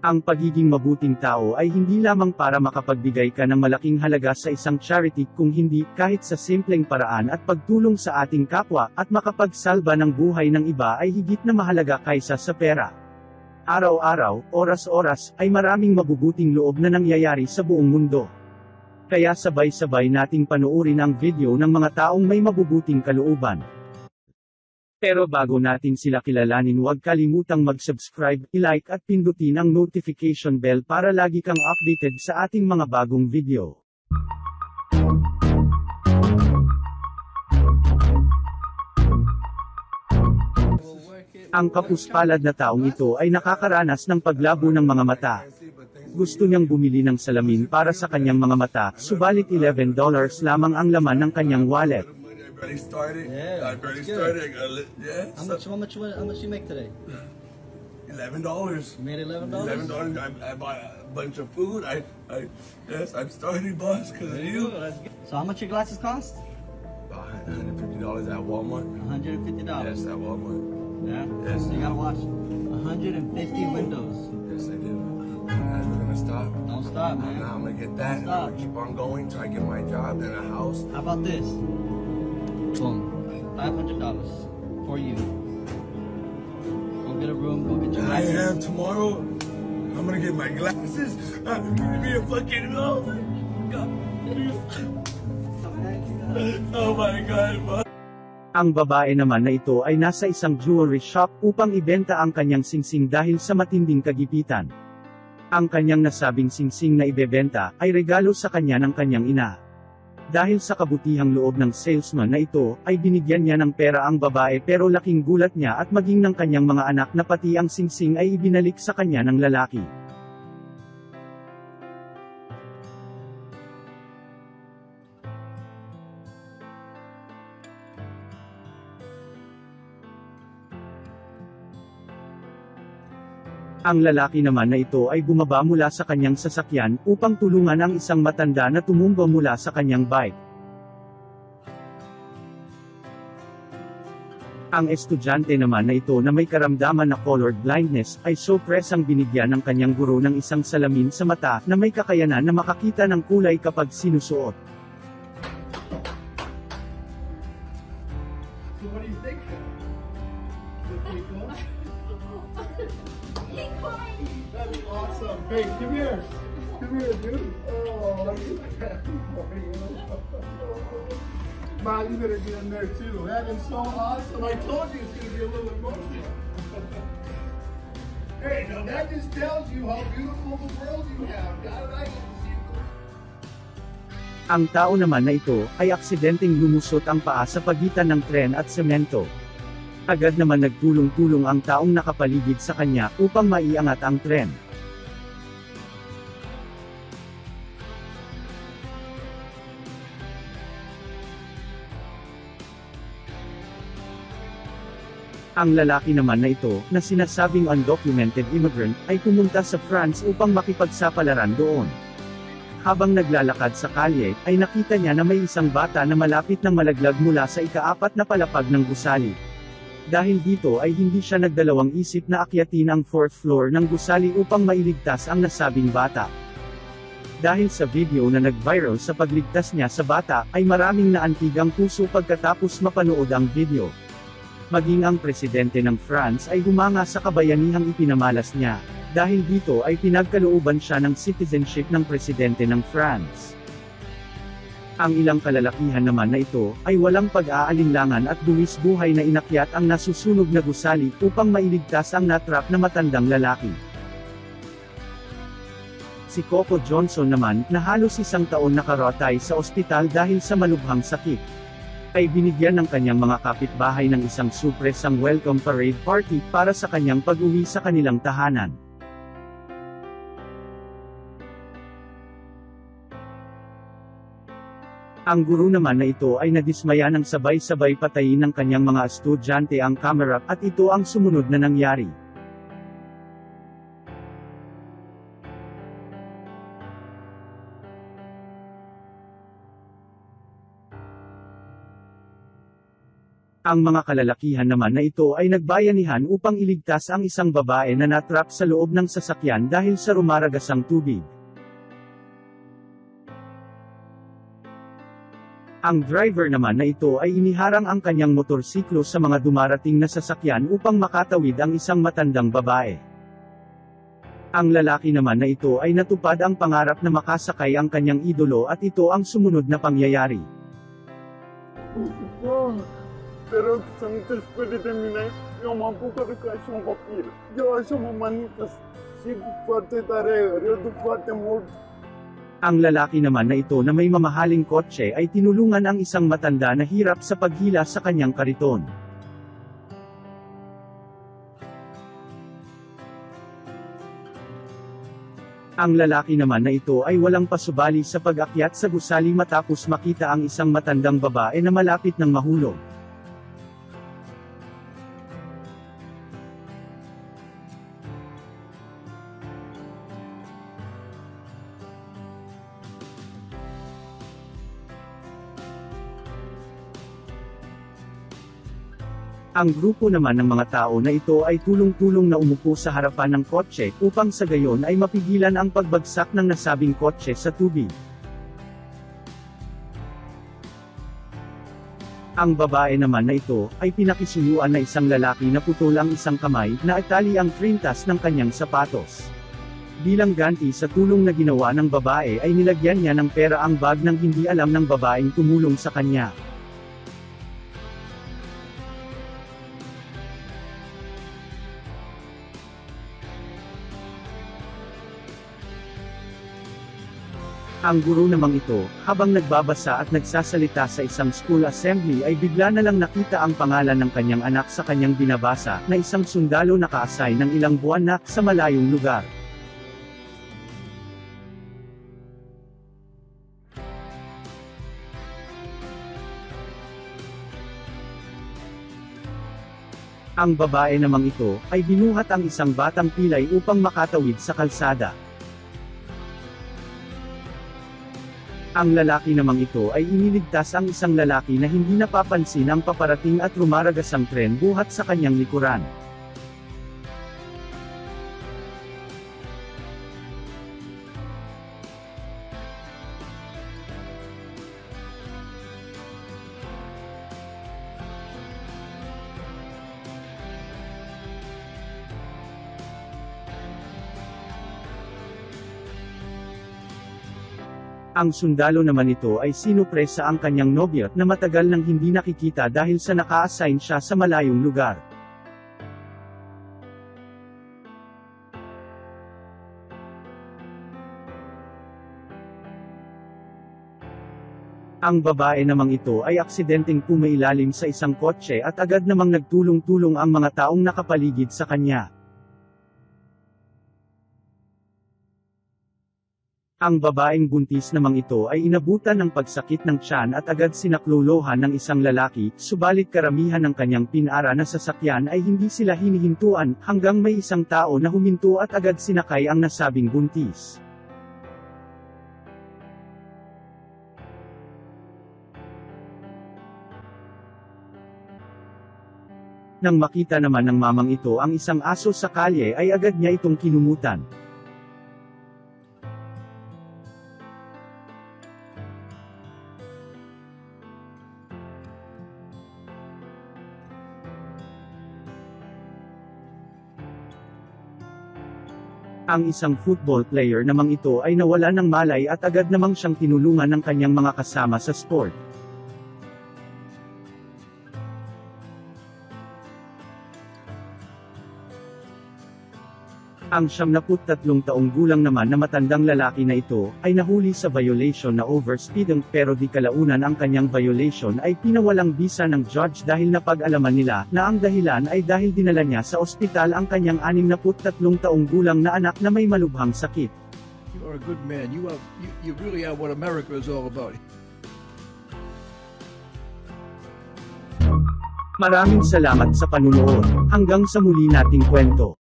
Ang pagiging mabuting tao ay hindi lamang para makapagbigay ka ng malaking halaga sa isang charity, kung hindi, kahit sa simpleng paraan at pagtulong sa ating kapwa, at makapagsalba ng buhay ng iba ay higit na mahalaga kaysa sa pera. Araw-araw, oras-oras, ay maraming mabubuting loob na nangyayari sa buong mundo. Kaya sabay-sabay nating panoorin ang video ng mga taong may mabubuting kalooban. Pero bago natin sila kilalanin, huwag kalimutang mag-subscribe, i-like at pindutin ang notification bell para lagi kang updated sa ating mga bagong video. Ang kapuspalad na taong ito ay nakakaranas ng paglabo ng mga mata. Gusto niyang bumili ng salamin para sa kanyang mga mata, subalit $11 lamang ang laman ng kanyang wallet. Already started. Yeah, I already that's good. started. Yeah. How much you make today? $11. You made $11. $11. I bought a bunch of food. Yes, I'm starting, boss, because of you. So how much your glasses cost? $150 at Walmart. $150. Yes, at Walmart. Yeah. Yes. So you gotta watch 150 windows. Yes, I do. I'm not gonna stop. Don't stop, man. Now I'm gonna get that. And I'm gonna keep on going till I get my job and a house. How about this? Boom. $500 for you. Go get a room. Go get your I glasses. am tomorrow. I'm gonna get my glasses. I'm gonna be a fucking oh my god. Oh my god, boss. Ang babae naman na ito ay nasa isang jewelry shop upang ibenta ang kanyang singsing dahil sa matinding kagipitan. Ang kanyang nasabing singsing na ibebenta ay regalo sa kanya ng kanyang ina. Dahil sa kabutihang loob ng salesman na ito, ay binigyan niya ng pera ang babae, pero laking gulat niya at maging ng kanyang mga anak na pati ang singsing ay ibinalik sa kanya ng lalaki. Ang lalaki naman na ito ay bumaba mula sa kanyang sasakyan, upang tulungan ang isang matanda na tumumba mula sa kanyang bike. Ang estudyante naman na ito na may karamdaman na colored blindness, ay sorpresang binigyan ng kanyang guro ng isang salamin sa mata, na may kakayanan na makakita ng kulay kapag sinusuot. So what do you think? That'd be awesome. Hey, come here. Come here, dude. Oh, Man, you better get in there too. That is so awesome. I told you it's going to be a little emotional. Hey, now that just tells you how beautiful the world you have. God, I get to see you. Ang tao naman na ito, ay aksidenteng lumusot ang paa sa pagitan ng tren at semento. Agad naman nagtulong-tulong ang taong nakapaligid sa kanya, upang maiangat ang tren. Ang lalaki naman na ito, na sinasabing undocumented immigrant, ay pumunta sa France upang makipagsapalaran doon. Habang naglalakad sa kalye, ay nakita niya na may isang bata na malapit nang malaglag mula sa ika-4 na palapag ng gusali. Dahil dito ay hindi siya nagdalawang isip na akyatin ang 4th floor ng gusali upang mailigtas ang nasabing bata. Dahil sa video na nag-viral sa pagligtas niya sa bata, ay maraming naantig ang puso pagkatapos mapanood ang video. Maging ang presidente ng France ay humanga sa kabayanihang ipinamalas niya. Dahil dito ay pinagkalooban siya ng citizenship ng presidente ng France. Ang ilang kalalakihan naman na ito, ay walang pag-aalinlangan at buwis buhay na inakyat ang nasusunog na gusali, upang mailigtas ang natrap na matandang lalaki. Si Coco Johnson naman, na halos 1 taon nakarotay sa ospital dahil sa malubhang sakit, ay binigyan ng kanyang mga kapitbahay ng isang surpresang welcome parade party, para sa kanyang pag-uwi sa kanilang tahanan. Ang guro naman na ito ay nadismaya ng sabay-sabay patayin ng kanyang mga estudyante ang kamera, at ito ang sumunod na nangyari. Ang mga kalalakihan naman na ito ay nagbayanihan upang iligtas ang isang babae na natrap sa loob ng sasakyan dahil sa rumaragasang tubig. Ang driver naman na ito ay iniharang ang kanyang motorsiklo sa mga dumarating na sasakyan upang makatawid ang isang matandang babae. Ang lalaki naman na ito ay natupad ang pangarap na makasakay ang kanyang idolo at ito ang sumunod na pangyayari. Pero antes puede terminar, yo mampuka educação papel. Yo acho mamanitas, sigo parte tarefa, eu do parte morto. Ang lalaki naman na ito na may mamahaling kotse ay tinulungan ang isang matanda na hirap sa paghila sa kanyang kariton. Ang lalaki naman na ito ay walang pasubali sa pag-akyat sa gusali matapos makita ang isang matandang babae na malapit ng mahulog. Ang grupo naman ng mga tao na ito ay tulong-tulong na umupo sa harapan ng kotse upang sa gayon ay mapigilan ang pagbagsak ng nasabing kotse sa tubig. Ang babae naman na ito ay pinakisuyuan na isang lalaki na putol ang isang kamay na itali ang trintas ng kanyang sapatos. Bilang ganti sa tulong na ginawa ng babae ay nilagyan niya ng pera ang bag ng hindi alam ng babaeng tumulong sa kanya. Ang guro namang ito, habang nagbabasa at nagsasalita sa isang school assembly ay bigla na lang nakita ang pangalan ng kanyang anak sa kanyang binabasa na isang sundalo naka-assign ng ilang buwan na sa malayong lugar. Ang babae namang ito ay binuhat ang isang batang pilay upang makatawid sa kalsada. Ang lalaki namang ito ay iniligtas ang isang lalaki na hindi napapansin ang paparating at rumaragasang tren buhat sa kanyang likuran. Ang sundalo naman ito ay sinupresa ang kanyang nobya na matagal nang hindi nakikita dahil sa naka-assign siya sa malayong lugar. Ang babae namang ito ay aksidenteng pumailalim sa isang kotse at agad namang nagtulong-tulong ang mga taong nakapaligid sa kanya. Ang babaeng buntis namang ito ay inabutan ng pagsakit ng tiyan at agad sinaklolohan ng isang lalaki, subalit karamihan ng kanyang pinara na sasakyan ay hindi sila hinihintuan, hanggang may isang tao na huminto at agad sinakay ang nasabing buntis. Nang makita naman ng mamang ito ang isang aso sa kalye ay agad niya itong kinumutan. Ang isang football player namang ito ay nawala ng malay at agad namang siyang tinulungan ng kanyang mga kasama sa sport. Ang 73 taong gulang naman na matandang lalaki na ito, ay nahuli sa violation na overspeeding pero di kalaunan ang kanyang violation ay pinawalang bisa ng judge dahil napag-alaman nila na ang dahilan ay dahil dinala niya sa ospital ang kanyang 63 taong gulang na anak na may malubhang sakit. You are a good man. You really are what America is all about. Maraming salamat sa panunood. Hanggang sa muli nating kwento.